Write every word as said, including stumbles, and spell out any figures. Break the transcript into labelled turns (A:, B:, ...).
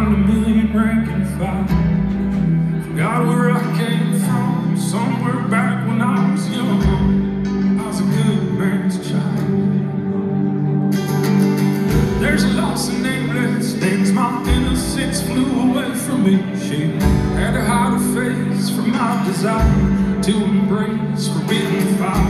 A: down a million rank and file. Forgot where I came from, somewhere back when I was young. I was a good man's child. There's a lost and nameless things, my innocence flew away from me. She had to hide her face from my desire to embrace forbidden fire.